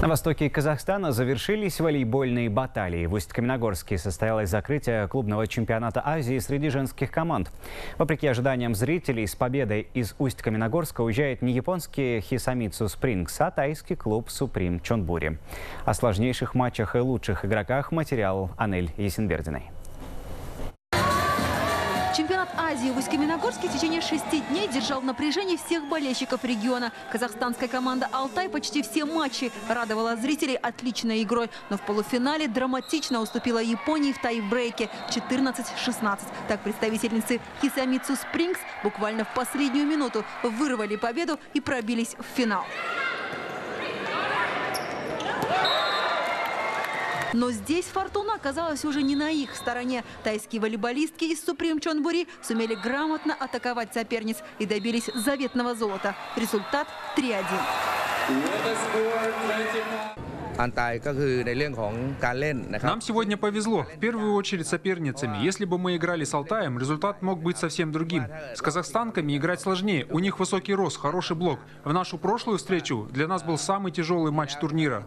На востоке Казахстана завершились волейбольные баталии. В Усть-Каменогорске состоялось закрытие клубного чемпионата Азии среди женских команд. Вопреки ожиданиям зрителей, с победой из Усть-Каменогорска уезжает не японский Хисамицу Спрингс, а тайский клуб Суприм Чонбури. О сложнейших матчах и лучших игроках материал Анель Есенбердиной. Чемпионат Азии в Усть-Каменогорске в течение 6 дней держал в напряжении всех болельщиков региона. Казахстанская команда «Алтай» почти все матчи радовала зрителей отличной игрой. Но в полуфинале драматично уступила Японии в тайбрейке 14-16. Так представительницы Хисамицу Спрингс буквально в последнюю минуту вырвали победу и пробились в финал. Но здесь фортуна оказалась уже не на их стороне. Тайские волейболистки из Суприм Чонбури сумели грамотно атаковать соперниц и добились заветного золота. Результат 3-1. Нам сегодня повезло. В первую очередь соперницами. Если бы мы играли с Алтаем, результат мог быть совсем другим. С казахстанками играть сложнее. У них высокий рост, хороший блок. В нашу прошлую встречу для нас был самый тяжелый матч турнира.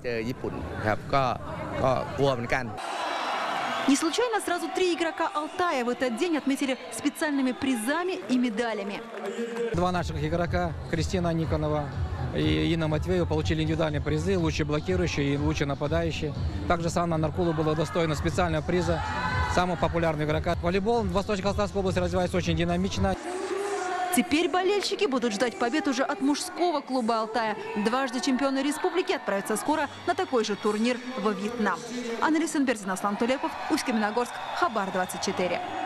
Не случайно сразу 3 игрока Алтая в этот день отметили специальными призами и медалями. 2 наших игрока, Кристина Никонова и Инна Матвеева, получили индивидуальные призы, лучший блокирующий и лучший нападающий. Также Санна Наркулу была достойна специального приза самого популярного игрока. Волейбол в Восточно-Казахстанской области развивается очень динамично. Теперь болельщики будут ждать побед уже от мужского клуба «Алтая». Дважды чемпионы республики отправятся скоро на такой же турнир во Вьетнам. Анна Есенбердина, Аслан Тулепов, Усть-Каменогорск, Хабар 24.